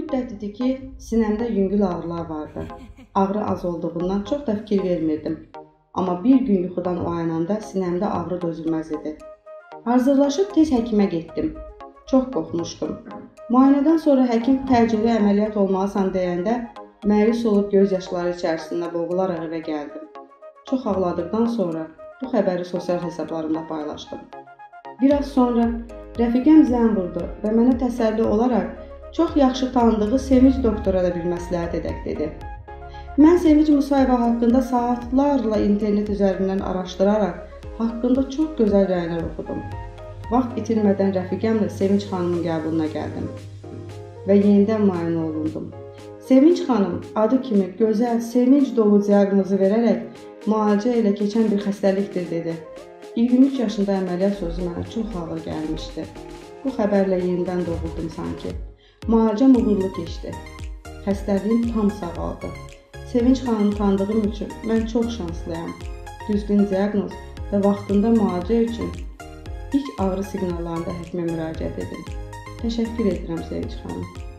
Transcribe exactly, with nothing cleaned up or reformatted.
müddət idi ki, sinəmdə yüngül ağrılar vardı. Ağrı az olduğundan çox da fikir vermirdim. Amma bir gün yuxudan oyananda sinəmdə ağrı dözülməz idi. Hazırlaşıb tez həkimə getdim. Çox qorxmuşdum. Müayinədən sonra həkim təcili əməliyyat olmalısan deyəndə məyus olub göz yaşları içərisində boğularaq evə gəldim. Çox ağladıqdan sonra bu xəbəri sosial hesablarımda paylaşdım. Biraz sonra rəfiqəm zəng vurdu və mənə təsəlli olaraq çox yaxşı tanıdığı Sevinç doktora da bir məsləhət edək dedi. Mən Sevinç Musayeva haqqında saatlarla internet üzərindən araşdıraraq haqqında çox gözəl rəylər oxudum. Vaxt itirmədən rəfiqəmlə Sevinç xanımın qəbuluna gəldim və yenidən müayinə olundum. Sevinç xanım adı kimi gözəl, sevinç dolu diaqnozu verərək müalicə ilə keçən bir xəstəlikdir dedi. iyirmi üç yaşında əməliyyat sözü mənə çox ağır gəlmişdi. Bu xəbərlə yenidən doğuldum sanki. Müalicəm uğurlu keçdi. Xəstəliyim tam sağaldı. Sevinç xanımı tanıdığım üçün mən çox şanslıyam. Düzgün diaqnoz və vaxtında müalicə üçün ilk ağrı siqnallarında həkimə müraciət edin. Təşəkkür edirəm Sevinç xanım.